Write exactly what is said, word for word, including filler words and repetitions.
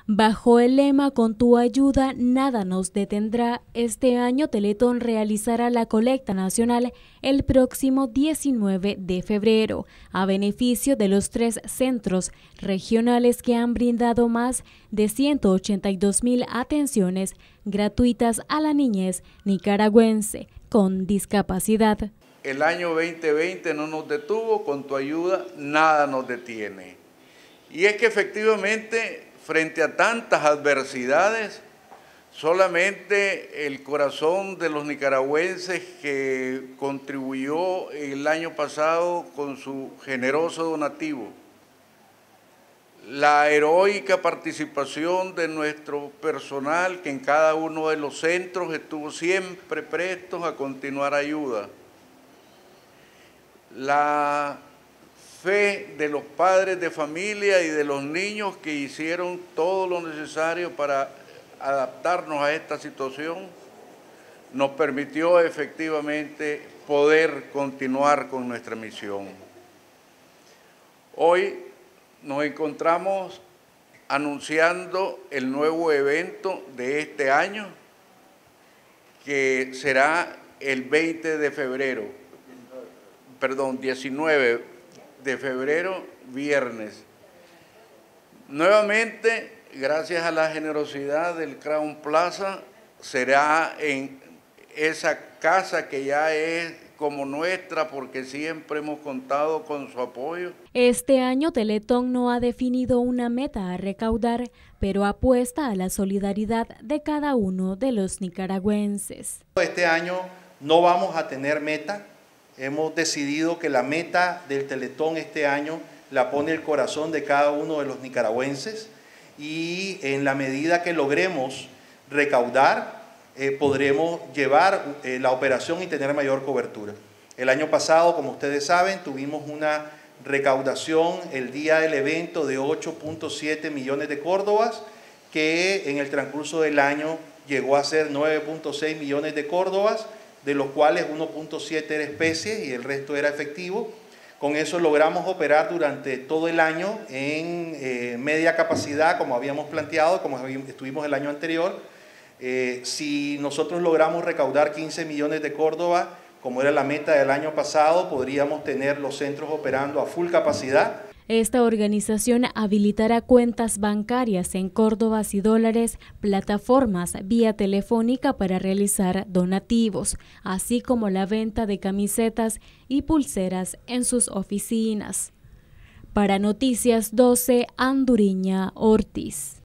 Bajo el lema "Con tu ayuda nada nos detendrá", este año Teletón realizará la colecta nacional el próximo diecinueve de febrero, a beneficio de los tres centros regionales que han brindado más de ciento ochenta y dos mil atenciones gratuitas a la niñez nicaragüense con discapacidad. El año veinte veinte no nos detuvo, con tu ayuda nada nos detiene. Y es que efectivamente, frente a tantas adversidades, solamente el corazón de los nicaragüenses que contribuyó el año pasado con su generoso donativo, la heroica participación de nuestro personal que en cada uno de los centros estuvo siempre prestos a continuar ayuda, la fe de los padres de familia y de los niños que hicieron todo lo necesario para adaptarnos a esta situación, nos permitió efectivamente poder continuar con nuestra misión. Hoy nos encontramos anunciando el nuevo evento de este año, que será el veinte de febrero, perdón, diecinueve de febrero, viernes. Nuevamente, gracias a la generosidad del Crown Plaza, será en esa casa que ya es como nuestra, porque siempre hemos contado con su apoyo. Este año Teletón no ha definido una meta a recaudar, pero apuesta a la solidaridad de cada uno de los nicaragüenses. Este año no vamos a tener meta. Hemos decidido que la meta del Teletón este año la pone el corazón de cada uno de los nicaragüenses, y en la medida que logremos recaudar, eh, podremos llevar eh, la operación y tener mayor cobertura. El año pasado, como ustedes saben, tuvimos una recaudación el día del evento de ocho punto siete millones de córdobas, que en el transcurso del año llegó a ser nueve punto seis millones de córdobas, de los cuales uno punto siete era especie y el resto era efectivo. Con eso logramos operar durante todo el año en eh, media capacidad, como habíamos planteado, como estuvimos el año anterior. Eh, si nosotros logramos recaudar quince millones de córdobas, como era la meta del año pasado, podríamos tener los centros operando a full capacidad. Esta organización habilitará cuentas bancarias en córdobas y dólares, plataformas vía telefónica para realizar donativos, así como la venta de camisetas y pulseras en sus oficinas. Para Noticias doce, Anduriña Ortiz.